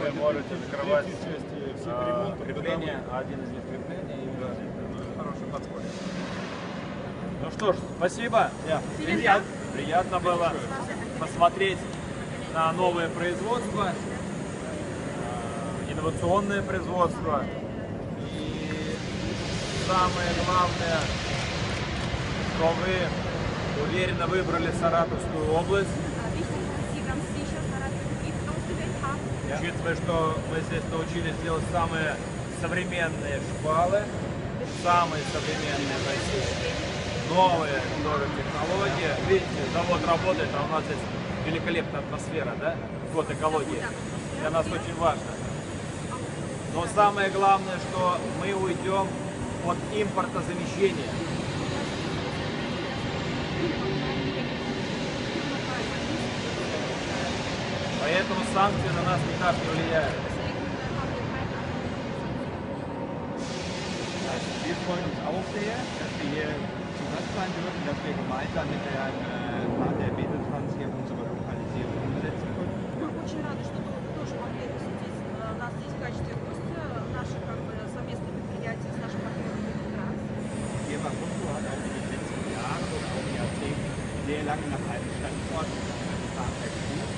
вы можете закрывать крепления, один из них крепления. Хороший подход. Ну что ж, спасибо. Приятно было посмотреть на новое производство, инновационное производство. И самое главное, что вы уверенно выбрали Саратовскую область. Учитывая, что мы здесь научились делать самые современные шпалы, самые современные в России, новые технологии. Видите, завод работает, а у нас здесь великолепная атмосфера, да? Год экологии. Для нас очень важно. Но самое главное, что мы уйдем от импортозамещения. Поэтому санкции на нас никак не влияют. Wir freuen uns auch sehr, dass wir hier zu Gast sein dürfen, dass wir gemeinsam mit der Partner Medeltrans hier unsere Lokalisierung umsetzen können. Мы очень рады, что вы тоже могли посетить нас здесь в качестве гостя, наши совместные предприятия с нашим партнером Medeltrans. Firma Rumco hat auch in den letzten Jahren oder auch Jahrzehnten sehr lange nach einem Standort für Fahrzeug gesucht.